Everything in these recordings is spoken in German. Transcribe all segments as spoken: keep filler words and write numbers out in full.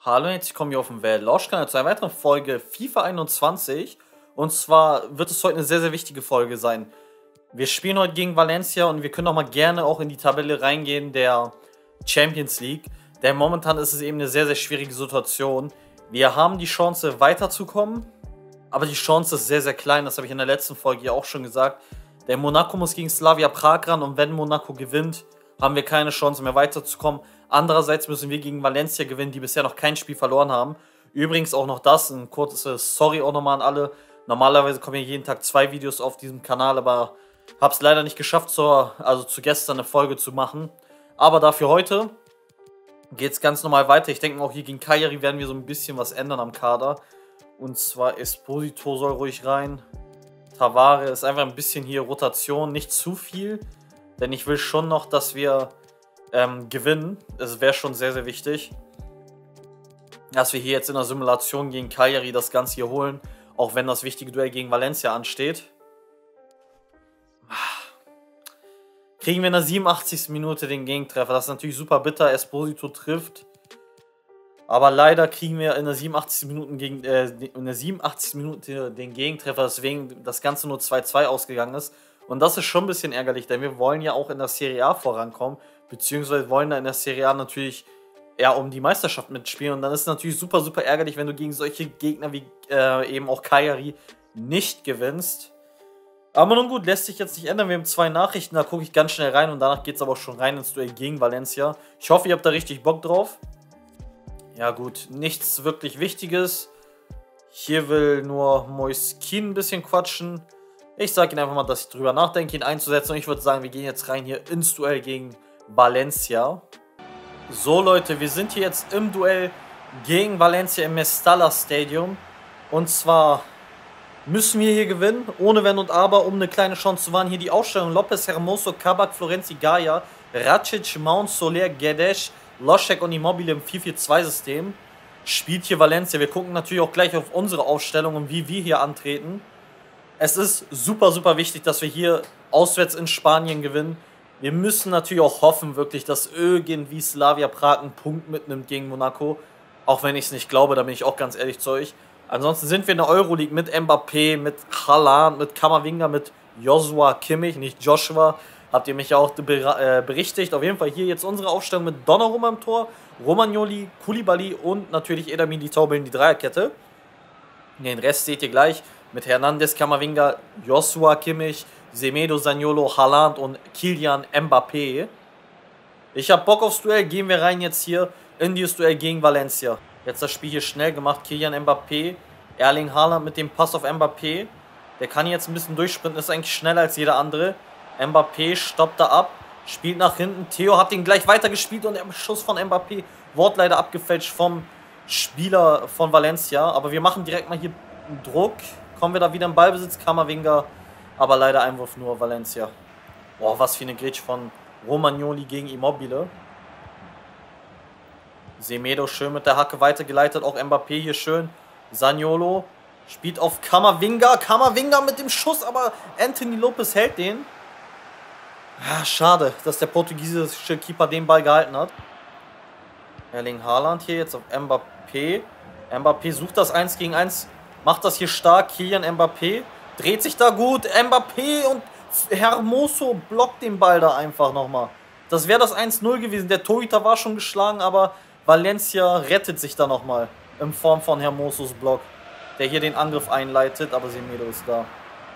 Hallo, herzlich willkommen hier auf dem Lauschkanal zu einer weiteren Folge FIFA einundzwanzig. Und zwar wird es heute eine sehr, sehr wichtige Folge sein. Wir spielen heute gegen Valencia und wir können auch mal gerne auch in die Tabelle reingehen der Champions League. Denn momentan ist es eben eine sehr, sehr schwierige Situation. Wir haben die Chance weiterzukommen, aber die Chance ist sehr, sehr klein. Das habe ich in der letzten Folge ja auch schon gesagt. Der Monaco muss gegen Slavia Prag ran und wenn Monaco gewinnt, haben wir keine Chance mehr weiterzukommen. Andererseits müssen wir gegen Valencia gewinnen, die bisher noch kein Spiel verloren haben. Übrigens auch noch das, ein kurzes Sorry auch nochmal an alle. Normalerweise kommen hier jeden Tag zwei Videos auf diesem Kanal, aber habe es leider nicht geschafft, zur, also zu gestern eine Folge zu machen. Aber dafür heute geht es ganz normal weiter. Ich denke mal, auch hier gegen Cagliari werden wir so ein bisschen was ändern am Kader. Und zwar Esposito soll ruhig rein. Tavares ist einfach ein bisschen hier Rotation, nicht zu viel. Denn ich will schon noch, dass wir ähm, gewinnen. Es wäre schon sehr, sehr wichtig, dass wir hier jetzt in der Simulation gegen Cagliari das Ganze hier holen. Auch wenn das wichtige Duell gegen Valencia ansteht. Kriegen wir in der siebenundachtzigsten Minute den Gegentreffer. Das ist natürlich super bitter. Esposito trifft. Aber leider kriegen wir in der siebenundachtzigsten Minute, gegen, äh, in der siebenundachtzigsten Minute den Gegentreffer, weswegen das Ganze nur zwei zwei ausgegangen ist. Und das ist schon ein bisschen ärgerlich, denn wir wollen ja auch in der Serie A vorankommen, beziehungsweise wollen da in der Serie A natürlich eher um die Meisterschaft mitspielen. Und dann ist es natürlich super, super ärgerlich, wenn du gegen solche Gegner wie äh, eben auch Cagliari nicht gewinnst. Aber nun gut, lässt sich jetzt nicht ändern. Wir haben zwei Nachrichten, da gucke ich ganz schnell rein und danach geht es aber auch schon rein ins Duell gegen Valencia. Ich hoffe, ihr habt da richtig Bock drauf. Ja gut, nichts wirklich Wichtiges. Hier will nur Moiskin ein bisschen quatschen. Ich sage Ihnen einfach mal, dass ich drüber nachdenke, ihn einzusetzen. Und ich würde sagen, wir gehen jetzt rein hier ins Duell gegen Valencia. So Leute, wir sind hier jetzt im Duell gegen Valencia im Mestalla Stadium. Und zwar müssen wir hier gewinnen, ohne Wenn und Aber, um eine kleine Chance zu wahren. Hier die Aufstellung: Lopez, Hermoso, Kabak, Florenzi, Gaia, Racic, Mount, Soler, Guedes, Loschek und Immobile im vier vier zwei System. Spielt hier Valencia. Wir gucken natürlich auch gleich auf unsere Aufstellung und wie wir hier antreten. Es ist super, super wichtig, dass wir hier auswärts in Spanien gewinnen. Wir müssen natürlich auch hoffen, wirklich, dass irgendwie Slavia Prag einen Punkt mitnimmt gegen Monaco. Auch wenn ich es nicht glaube, da bin ich auch ganz ehrlich zu euch. Ansonsten sind wir in der Euroleague mit Mbappé, mit Haaland, mit Kamavinga, mit Joshua Kimmich, nicht Joshua. Habt ihr mich ja auch berichtigt. Auf jeden Fall hier jetzt unsere Aufstellung mit Donnarumma im Tor, Romagnoli, Koulibaly und natürlich Eder Militao bilden die Dreierkette. Den Rest seht ihr gleich mit Hernandez, Kamavinga, Joshua Kimmich, Semedo, Zaniolo, Haaland und Kylian Mbappé. Ich habe Bock aufs Duell. Gehen wir rein jetzt hier in dieses Duell gegen Valencia. Jetzt das Spiel hier schnell gemacht. Kylian Mbappé, Erling Haaland mit dem Pass auf Mbappé. Der kann jetzt ein bisschen durchsprinten, ist eigentlich schneller als jeder andere. Mbappé stoppt da ab, spielt nach hinten. Theo hat ihn gleich weitergespielt und der Schuss von Mbappé wurde leider abgefälscht vom Spieler von Valencia. Aber wir machen direkt mal hier Druck. Kommen wir da wieder im Ballbesitz, Kamavinga, aber leider Einwurf nur Valencia. Boah, was für eine Grätsche von Romagnoli gegen Immobile. Semedo schön mit der Hacke weitergeleitet, auch Mbappé hier schön. Zaniolo spielt auf Kamavinga, Kamavinga mit dem Schuss, aber Anthony Lopez hält den. Ja, schade, dass der portugiesische Keeper den Ball gehalten hat. Erling Haaland hier jetzt auf Mbappé. Mbappé sucht das eins gegen eins. Macht das hier stark, Kylian Mbappé, dreht sich da gut, Mbappé und Hermoso blockt den Ball da einfach nochmal. Das wäre das eins null gewesen, der Torhüter war schon geschlagen, aber Valencia rettet sich da nochmal in Form von Hermosos Block, der hier den Angriff einleitet, aber Semedo ist da.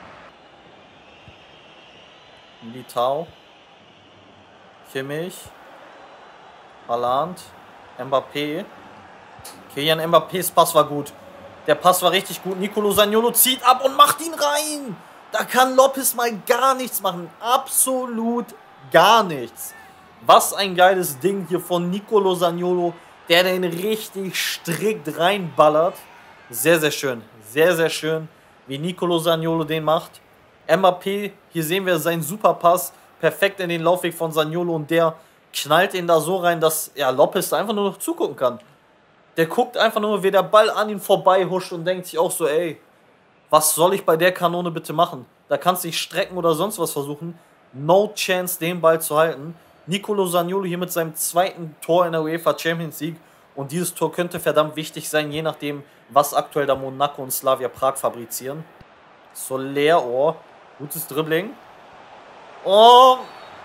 Militao, Kimmich, Haaland, Mbappé, Kylian Mbappés Pass war gut. Der Pass war richtig gut. Nicolo Zaniolo zieht ab und macht ihn rein. Da kann Lopez mal gar nichts machen. Absolut gar nichts. Was ein geiles Ding hier von Nicolo Zaniolo, der den richtig strikt reinballert. Sehr, sehr schön. Sehr, sehr schön, wie Nicolo Zaniolo den macht. Mbappé, hier sehen wir seinen Superpass. Perfekt in den Laufweg von Zaniolo und der knallt ihn da so rein, dass ja, Lopez da einfach nur noch zugucken kann. Der guckt einfach nur, wie der Ball an ihn vorbei huscht und denkt sich auch so, ey, was soll ich bei der Kanone bitte machen? Da kannst du dich strecken oder sonst was versuchen. No chance, den Ball zu halten. Nicolo Zaniolo hier mit seinem zweiten Tor in der UEFA Champions League Und dieses Tor könnte verdammt wichtig sein, je nachdem, was aktuell da Monaco und Slavia Prag fabrizieren. Soler, oh, gutes Dribbling. Oh.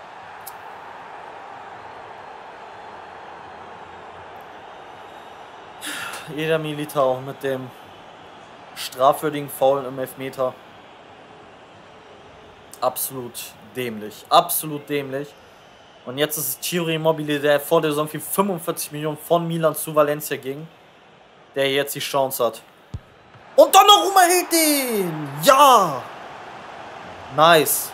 Eder Militao mit dem strafwürdigen Foul im Elfmeter. Absolut dämlich. Absolut dämlich. Und jetzt ist es Ciro Immobile, der vor der Saison für fünfundvierzig Millionen von Milan zu Valencia ging, der jetzt die Chance hat. Und Donnarumma hält den! Ja! Nice.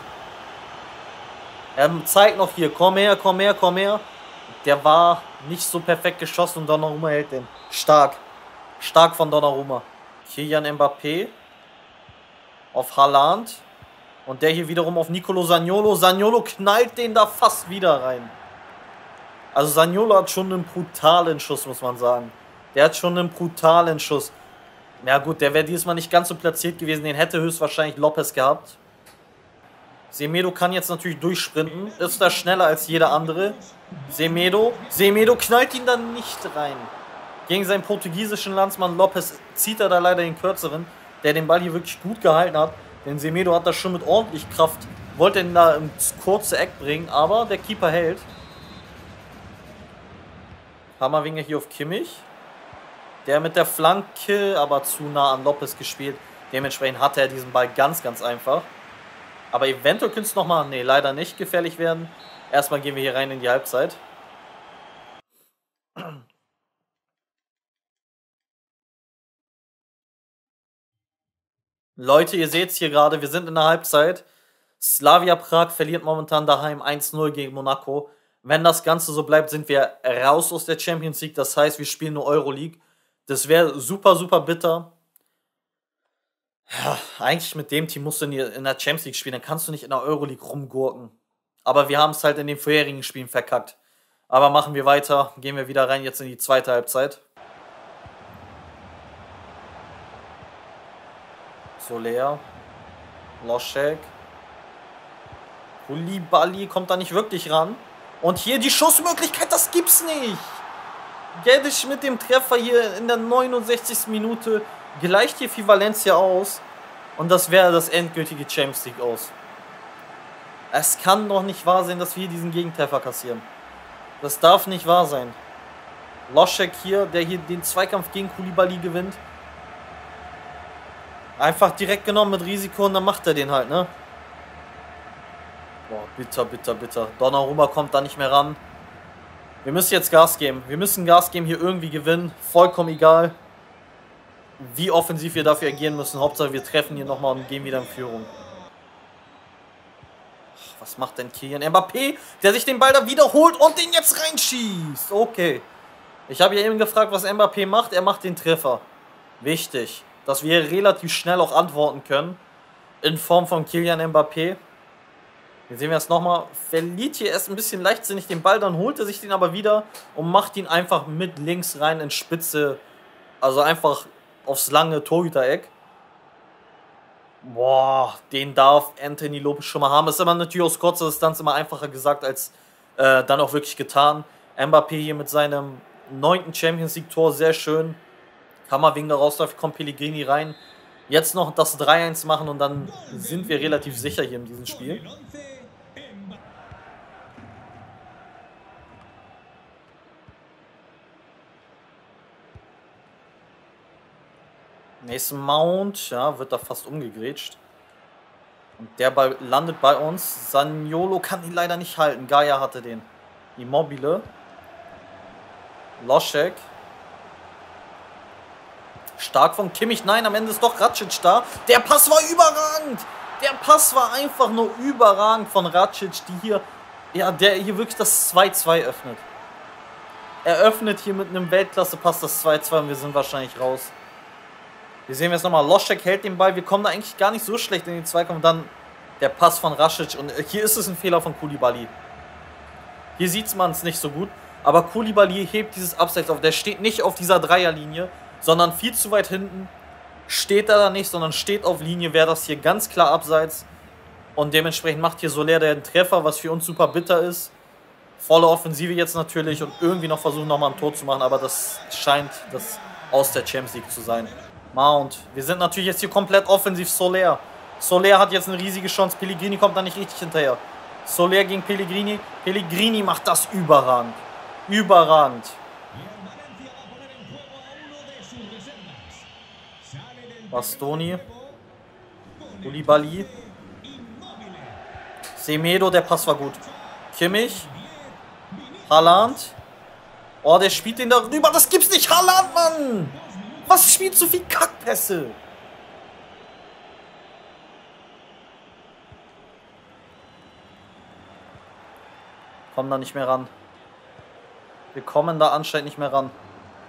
Er zeigt noch hier, komm her, komm her, komm her. Der war nicht so perfekt geschossen und Donnarumma hält den. Stark. Stark von Donnarumma. Kylian Mbappé auf Haaland. Und der hier wiederum auf Nicolo Zaniolo. Zaniolo knallt den da fast wieder rein. Also Zaniolo hat schon einen brutalen Schuss, muss man sagen. Der hat schon einen brutalen Schuss. Ja gut, der wäre diesmal nicht ganz so platziert gewesen. Den hätte höchstwahrscheinlich Lopez gehabt. Semedo kann jetzt natürlich durchsprinten. Ist da schneller als jeder andere. Semedo. Semedo knallt ihn dann nicht rein. Gegen seinen portugiesischen Landsmann Lopez zieht er da leider den kürzeren, der den Ball hier wirklich gut gehalten hat. Denn Semedo hat das schon mit ordentlich Kraft, wollte ihn da ins kurze Eck bringen, aber der Keeper hält. Hammerwinger hier auf Kimmich. Der mit der Flanke, aber zu nah an Lopez gespielt. Dementsprechend hatte er diesen Ball ganz, ganz einfach. Aber eventuell könnte es nochmal, nee, leider nicht gefährlich werden. Erstmal gehen wir hier rein in die Halbzeit. Leute, ihr seht es hier gerade, wir sind in der Halbzeit. Slavia Prag verliert momentan daheim eins null gegen Monaco. Wenn das Ganze so bleibt, sind wir raus aus der Champions League. Das heißt, wir spielen nur Euroleague. Das wäre super, super bitter. Ja, eigentlich mit dem Team musst du in der Champions League spielen. Dann kannst du nicht in der Euroleague rumgurken. Aber wir haben es halt in den vorherigen Spielen verkackt. Aber machen wir weiter. Gehen wir wieder rein jetzt in die zweite Halbzeit. Soler, Loschek, Koulibaly kommt da nicht wirklich ran. Und hier die Schussmöglichkeit, das gibt's nicht. Guedes mit dem Treffer hier in der neunundsechzigsten Minute gleicht hier für Valencia aus. Und das wäre das endgültige Champions League aus. Es kann doch nicht wahr sein, dass wir hier diesen Gegentreffer kassieren. Das darf nicht wahr sein. Loschek hier, der hier den Zweikampf gegen Koulibaly gewinnt. Einfach direkt genommen mit Risiko und dann macht er den halt, ne? Boah, bitter, bitter, bitter. Donnarumma kommt da nicht mehr ran. Wir müssen jetzt Gas geben. Wir müssen Gas geben, hier irgendwie gewinnen. Vollkommen egal, wie offensiv wir dafür agieren müssen. Hauptsache, wir treffen hier nochmal und gehen wieder in Führung. Was macht denn Kylian Mbappé, der sich den Ball da wiederholt und den jetzt reinschießt? Okay. Ich habe ja eben gefragt, was Mbappé macht. Er macht den Treffer. Wichtig, dass wir relativ schnell auch antworten können. In Form von Kylian Mbappé. Hier sehen wir es nochmal. Verliert hier erst ein bisschen leichtsinnig den Ball, dann holt er sich den aber wieder und macht ihn einfach mit links rein in Spitze. Also einfach aufs lange Torhütereck. Boah, den darf Anthony Lopez schon mal haben. Ist aber natürlich aus kurzer Distanz immer einfacher gesagt als äh, dann auch wirklich getan. Mbappé hier mit seinem neunten Champions League Tor, sehr schön. Kammerwinger rausläuft, kommt Pellegrini rein. Jetzt noch das drei eins machen und dann sind wir relativ sicher hier in diesem Spiel. Nächsten Mount, ja, wird da fast umgegrätscht. Und der Ball landet bei uns. Zaniolo kann ihn leider nicht halten. Gaia hatte den. Immobile. Loschek. Stark von Kimmich. Nein, am Ende ist doch Racic da. Der Pass war überragend. Der Pass war einfach nur überragend von Racic, die hier, ja, der hier wirklich das zwei zwei öffnet. Er öffnet hier mit einem Weltklasse-Pass das zwei zwei und wir sind wahrscheinlich raus. Hier sehen wir es nochmal. Loschek hält den Ball. Wir kommen da eigentlich gar nicht so schlecht in den Zweikampf. Und dann der Pass von Racic. Und hier ist es ein Fehler von Koulibaly. Hier sieht man es nicht so gut. Aber Koulibaly hebt dieses Abseits auf. Der steht nicht auf dieser Dreierlinie, sondern viel zu weit hinten. Steht er da nicht, sondern steht auf Linie. Wäre das hier ganz klar Abseits. Und dementsprechend macht hier Soler den Treffer, was für uns super bitter ist. Volle Offensive jetzt natürlich und irgendwie noch versuchen, nochmal ein Tor zu machen, aber das scheint das aus der Champions League zu sein. Mount. Wir sind natürlich jetzt hier komplett offensiv. Soler. Soler hat jetzt eine riesige Chance. Pellegrini kommt da nicht richtig hinterher. Soler gegen Pellegrini. Pellegrini macht das überragend. Überragend. Bastoni. Koulibaly. Semedo, der Pass war gut. Kimmich. Haaland. Oh, der spielt den da rüber. Das gibt's nicht. Haaland, Mann. Was spielt so viel Kackpässe? Kommen da nicht mehr ran. Wir kommen da anscheinend nicht mehr ran.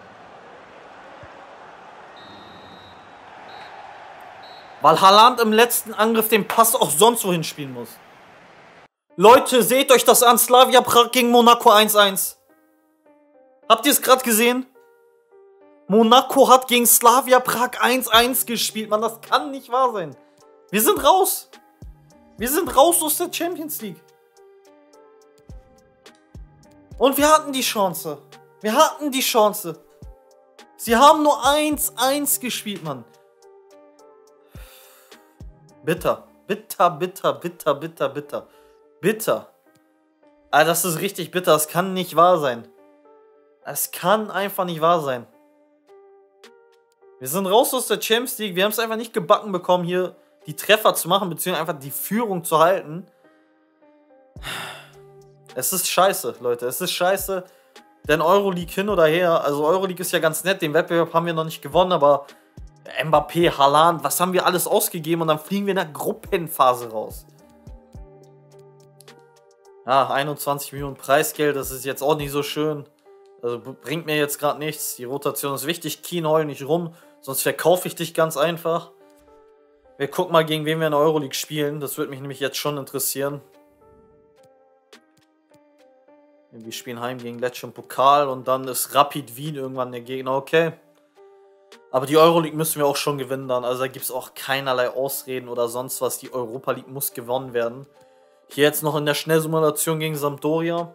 Weil Haaland im letzten Angriff den Pass auch sonst wohin spielen muss. Leute, seht euch das an. Slavia Prag gegen Monaco eins eins. Habt ihr es gerade gesehen? Monaco hat gegen Slavia Prag eins eins gespielt. Mann, das kann nicht wahr sein. Wir sind raus. Wir sind raus aus der Champions League. Und wir hatten die Chance. Wir hatten die Chance. Sie haben nur eins eins gespielt, Mann. Bitter. Bitter, bitter, bitter, bitter, bitter. Bitter. Alter, das ist richtig bitter. Das kann nicht wahr sein. Es kann einfach nicht wahr sein. Wir sind raus aus der Champions League. Wir haben es einfach nicht gebacken bekommen, hier die Treffer zu machen, beziehungsweise einfach die Führung zu halten. Es ist scheiße, Leute. Es ist scheiße. Denn Euroleague hin oder her. Also Euroleague ist ja ganz nett. Den Wettbewerb haben wir noch nicht gewonnen, aber Mbappé, Haaland, was haben wir alles ausgegeben? Und dann fliegen wir in der Gruppenphase raus. Ja, einundzwanzig Millionen Preisgeld, das ist jetzt auch nicht so schön. Also bringt mir jetzt gerade nichts. Die Rotation ist wichtig. Keen, heul nicht rum. Sonst verkaufe ich dich ganz einfach. Wir gucken mal, gegen wen wir in der Euroleague spielen. Das würde mich nämlich jetzt schon interessieren. Wir spielen heim gegen Lecce im Pokal. Und dann ist Rapid Wien irgendwann der Gegner. Okay. Aber die Euroleague müssen wir auch schon gewinnen dann. Also da gibt es auch keinerlei Ausreden oder sonst was. Die Europa League muss gewonnen werden. Hier jetzt noch in der Schnellsimulation gegen Sampdoria.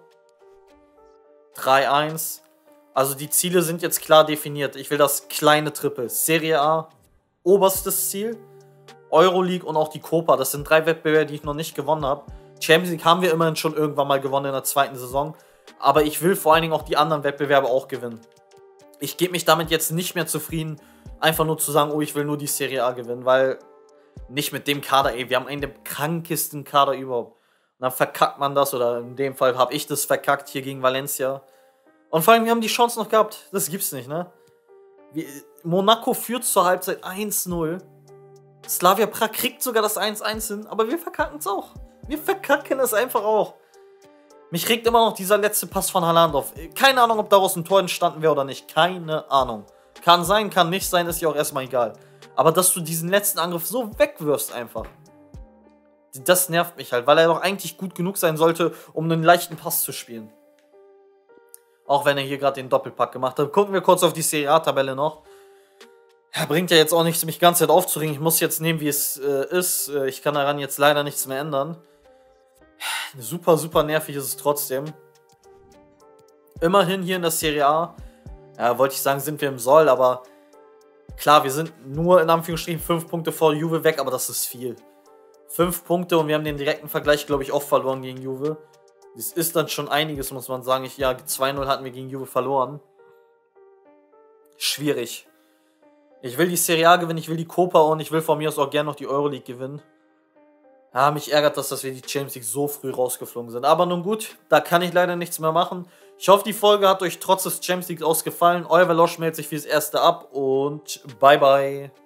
drei eins. Also die Ziele sind jetzt klar definiert. Ich will das kleine Triple. Serie A, oberstes Ziel. Euroleague und auch die Copa. Das sind drei Wettbewerbe, die ich noch nicht gewonnen habe. Champions League haben wir immerhin schon irgendwann mal gewonnen in der zweiten Saison. Aber ich will vor allen Dingen auch die anderen Wettbewerbe auch gewinnen. Ich gebe mich damit jetzt nicht mehr zufrieden, einfach nur zu sagen, oh, ich will nur die Serie A gewinnen. Weil nicht mit dem Kader, ey, wir haben einen der krankesten Kader überhaupt. Und dann verkackt man das, oder in dem Fall habe ich das verkackt hier gegen Valencia. Und vor allem, wir haben die Chance noch gehabt. Das gibt's nicht, ne? Wir, Monaco führt zur Halbzeit eins null. Slavia Prag kriegt sogar das eins eins hin, aber wir verkacken es auch. Wir verkacken es einfach auch. Mich regt immer noch dieser letzte Pass von Haaland auf. Keine Ahnung, ob daraus ein Tor entstanden wäre oder nicht. Keine Ahnung. Kann sein, kann nicht sein, ist ja auch erstmal egal. Aber dass du diesen letzten Angriff so wegwirfst einfach. Das nervt mich halt, weil er doch eigentlich gut genug sein sollte, um einen leichten Pass zu spielen. Auch wenn er hier gerade den Doppelpack gemacht hat. Gucken wir kurz auf die Serie A-Tabelle noch. Ja, bringt ja jetzt auch nichts, mich die ganze Zeit aufzuregen. Ich muss jetzt nehmen, wie es äh, ist. Ich kann daran jetzt leider nichts mehr ändern. Super, super nervig ist es trotzdem. Immerhin hier in der Serie A, ja, wollte ich sagen, sind wir im Soll, aber klar, wir sind nur in Anführungsstrichen fünf Punkte vor Juve weg, aber das ist viel. Fünf Punkte und wir haben den direkten Vergleich, glaube ich, auch verloren gegen Juve. Das ist dann schon einiges, muss man sagen. Ich, ja, zwei null hatten wir gegen Juve verloren. Schwierig. Ich will die Serie A gewinnen, ich will die Copa und ich will von mir aus auch gerne noch die Euroleague gewinnen. Ja, mich ärgert das, dass wir die Champions League so früh rausgeflogen sind. Aber nun gut, da kann ich leider nichts mehr machen. Ich hoffe, die Folge hat euch trotz des Champions League ausgefallen. Euer Velosch meldet sich fürs Erste ab und bye bye.